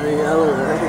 bloody hell is it?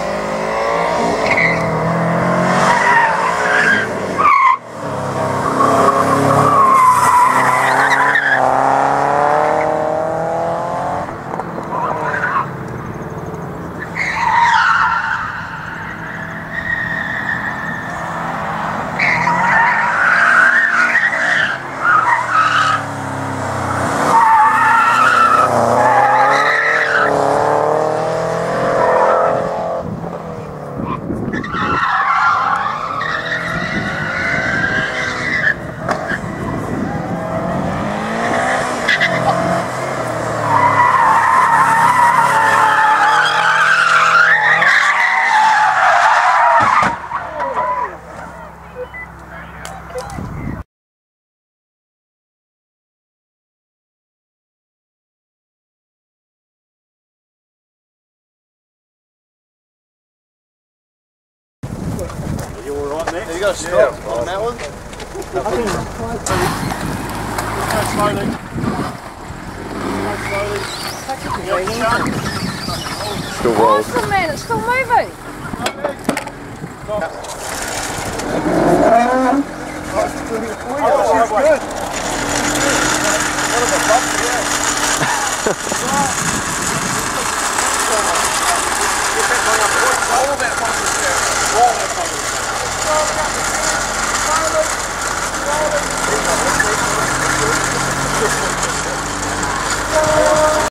You alright, mate? You got to stop on that one? Slowly. Still rolls. Awesome, man, it's still moving. Oh, she's good. What a bump, yeah.